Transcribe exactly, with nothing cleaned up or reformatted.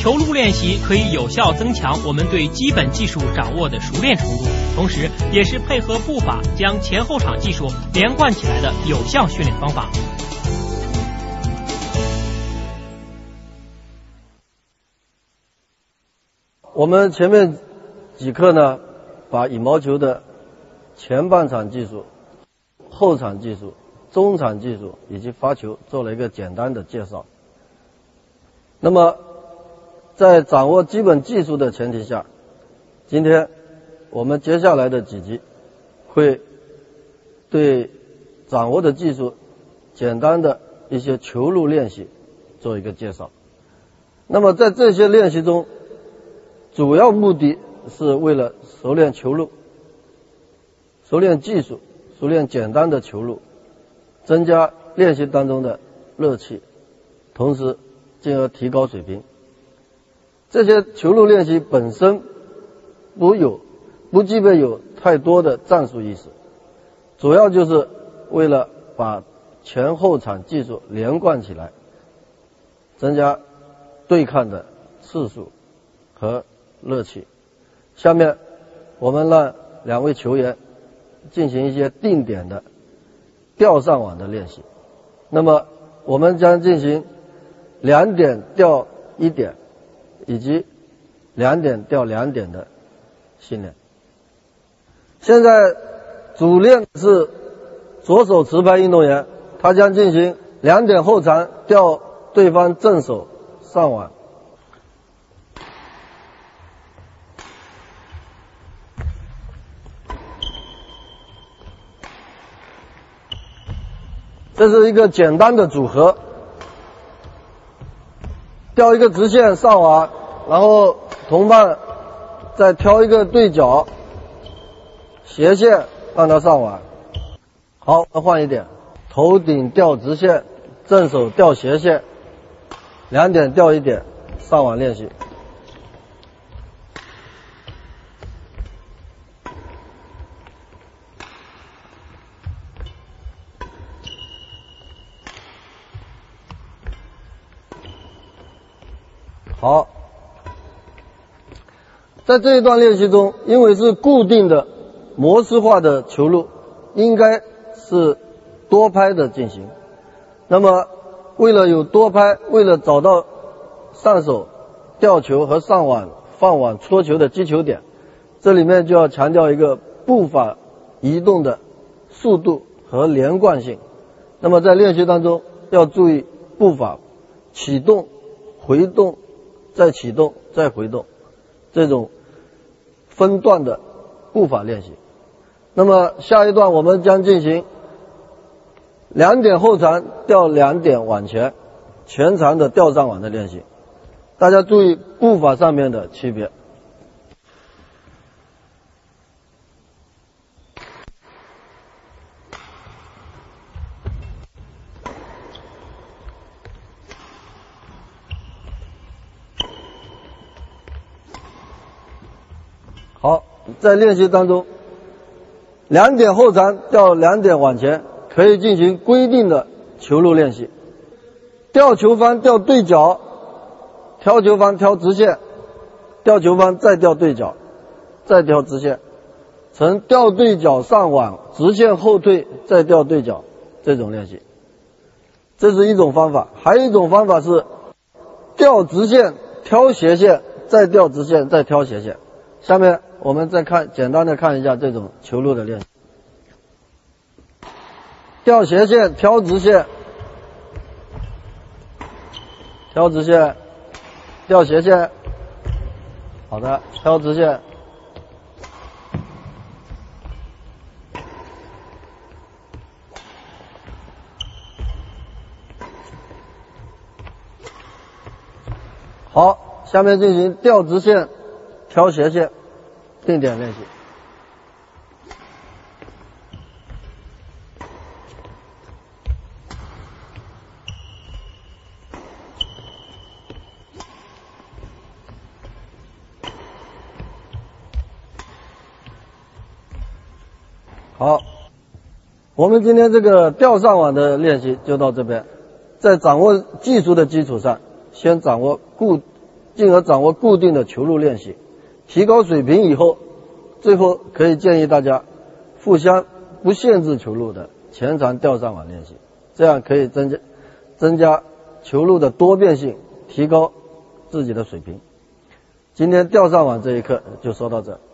球路练习可以有效增强我们对基本技术掌握的熟练程度，同时也是配合步法将前后场技术连贯起来的有效训练方法。 我们前面几课呢，把羽毛球的前半场技术、后场技术、中场技术以及发球做了一个简单的介绍。那么在掌握基本技术的前提下，今天我们接下来的几集会对掌握的技术简单的一些球路练习做一个介绍。那么在这些练习中，主要目的是为了熟练球路、熟练技术、熟练简单的球路，增加练习当中的乐趣，同时进而提高水平。这些球路练习本身不有不具备有太多的战术意识，主要就是为了把前后场技术连贯起来，增加对抗的次数和乐趣。下面我们让两位球员进行一些定点的吊上网的练习。那么我们将进行两点吊一点以及两点吊两点的训练。现在主练是左手持拍运动员，他将进行两点后传吊对方正手上网。这是一个简单的组合，吊一个直线上网，然后同伴再挑一个对角斜线让它上网。好，换一点，头顶吊直线，正手吊斜线，两点吊一点上网练习。好，在这一段练习中，因为是固定的模式化的球路，应该是多拍的进行。那么为了有多拍，为了找到上手吊球和上网放网戳球的击球点，这里面就要强调一个步伐移动的速度和连贯性。那么在练习当中要注意步伐启动、回动、再启动再回动，这种分段的步伐练习。那么下一段我们将进行两点后传吊两点往前，全长的吊上网的练习。大家注意步伐上面的区别。好，在练习当中，两点后传吊两点往前，可以进行规定的球路练习。吊球方吊对角，挑球方挑直线，吊球方再吊对角，再吊直线，呈吊对角上网，直线后退，再吊对角，这种练习。这是一种方法。还有一种方法是吊直线，挑斜线，再吊直线，再挑斜线。下面我们再看，简单的看一下这种球路的练习。吊斜线，挑直线，挑直线，吊斜线，好的，挑直线，好，下面进行吊直线，挑斜线，定点练习。好，我们今天这个吊上网的练习就到这边。在掌握技术的基础上，先掌握固进而掌握固定的球路练习，提高水平以后，最后可以建议大家互相不限制球路的前场吊上网练习，这样可以增加增加球路的多变性，提高自己的水平。今天吊上网这一课就说到这。